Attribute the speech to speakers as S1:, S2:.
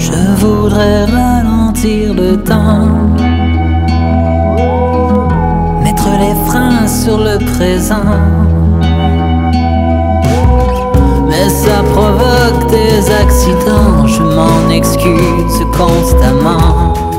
S1: Je voudrais ralentir le temps, mettre les freins sur le présent, mais ça provoque des accidents. Je m'en excuse constamment.